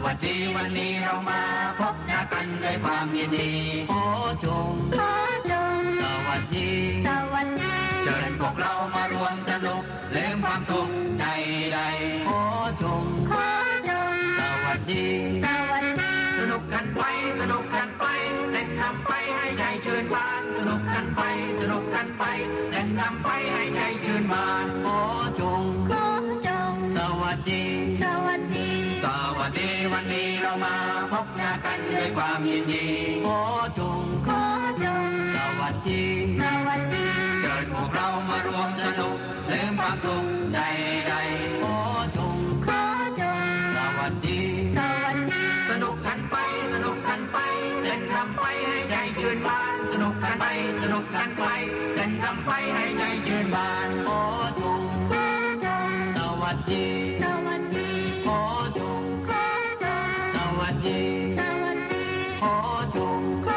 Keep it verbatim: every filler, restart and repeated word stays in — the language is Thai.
วัสดีวันนี้เรามาพบหน้ากันด้วยความยินดีขอจงขอจงสวัสดีสวัสดีเชิญพวกเรามารวมสนุกลืมความทุกข์ใดๆขอจงขอจงสวัสดีสวัสดีสนุกกันไปสนุกกันไปเล่นทำไปให้ใจชื่นบานสนุกกันไปสนุกกันไปเล่นทำไปให้ใจชื่นบานขอจงขอจงสวัสดีสวัสดีสวัสดีวันนี้เรามาพบหน้ากันด้วยความยินดีขอจงขอจงสวัสดีสวัสดีเชิญพวกเรามารวมสนุกลืมความทุกข์ใดๆขอจงขอจงสวัสดีสวัสดีสนุกกันไปสนุกกันไปเล่นทำไปให้ใจชื่นบานสนุกกันไปสนุกกันไปเล่นทำไปให้ใจชื่นบานขอจงขอจงสวัสดีสวัสดีขอจงขอจงสวัสดีสวัสดีขอจงขอ